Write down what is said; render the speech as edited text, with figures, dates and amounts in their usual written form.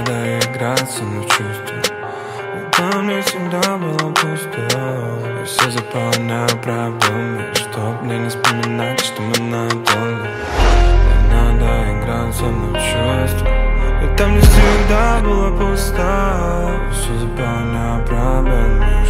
надо играться, но чувствую. Там мне всегда было пусто. Я все заполняю правдами, чтоб мне не вспоминать, что мы наделали. Не надо играться, но чувствую. И там мне всегда было пусто. Я все заполняю правдами,